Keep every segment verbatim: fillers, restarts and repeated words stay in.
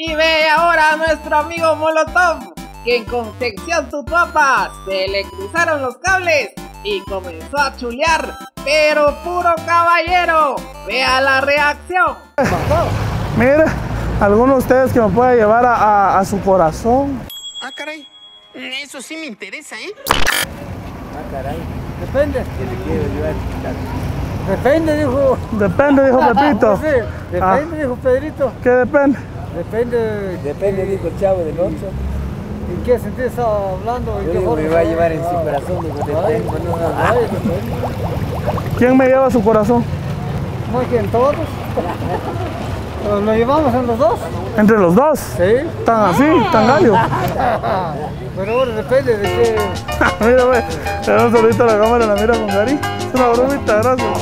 Y ve ahora a nuestro amigo Molotov, quien con sección Tutuapa se le cruzaron los cables y comenzó a chulear, pero puro caballero. Vea la reacción. Mire, alguno de ustedes que me pueda llevar a, a, a su corazón. Ah, caray. Eso sí me interesa, ¿eh? Ah, caray. Depende. ¿Qué te quiero ayudar? Depende, dijo. Depende, dijo Pepito. Sí, depende, Ah. dijo Pedrito. ¿Qué depende? Depende. Depende, dijo el chavo del ocho. ¿En qué sentido estaba hablando? ¿En Yo qué digo, forma? me va a llevar en su corazón, dijo, Ay, depende. no, ay, depende. ¿Quién me lleva a su corazón? No es que en todos. ¿Lo, lo llevamos en los dos? ¿Entre los dos? Sí. ¿Tan así? ¿Tan gallo? Pero ahora depende de qué. Mira, güey, le damos un saludito a la cámara, la mira con cariño. Es una bromita, gracias.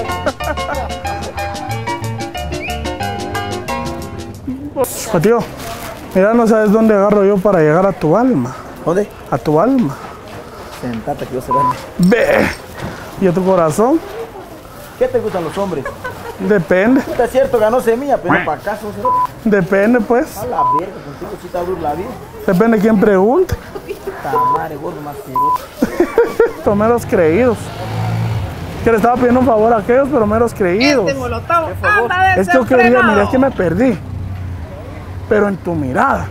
Pues, tío, mira, no sabes dónde agarro yo para llegar a tu alma. ¿Dónde? A tu alma. Sentate que yo se duerme. Ve. ¿Y a tu corazón? ¿Qué te gustan los hombres? Depende. Está cierto, ganó semilla, pero para acaso, Depende, pues. a la verga, contigo sí está duro la vida. Depende quién pregunte. Esta madre, gordo, más que Son meros creídos. Que le estaba pidiendo un favor a aquellos, pero meros creídos. Este Molotov anda Es que yo quería, desenfrenado. mira, es que me perdí. Pero en tu mirada.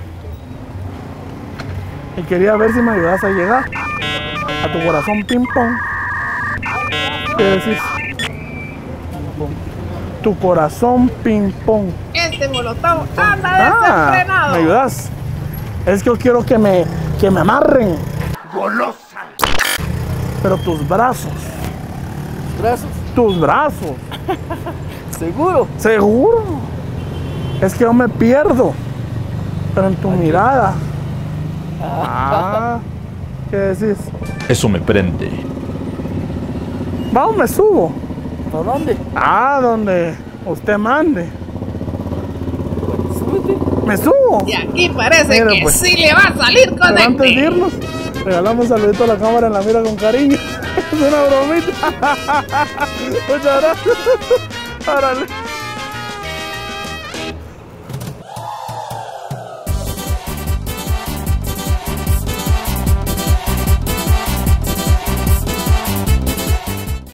Y quería ver si me ayudas a llegar a tu corazón ping pong. ¿Qué decís? Tu corazón ping pong. Este Molotov anda Ah, desenfrenado. ¿me ayudas? Es que yo quiero que me, que me amarren. golosa. Pero tus brazos. ¿Brazos? Tus brazos. ¿Seguro? Seguro. Es que yo me pierdo. Pero en tu mirada. Ah, ¿qué decís? Eso me prende. Vamos, me subo. ¿Por dónde? Ah, donde usted mande. Súbete. Me subo. Y aquí parece Mira, que pues. sí le va a salir con Pero antes de este. irnos, regalamos un saludito a la cámara en la mira con cariño. Es una bromita. Muchas gracias. Árale.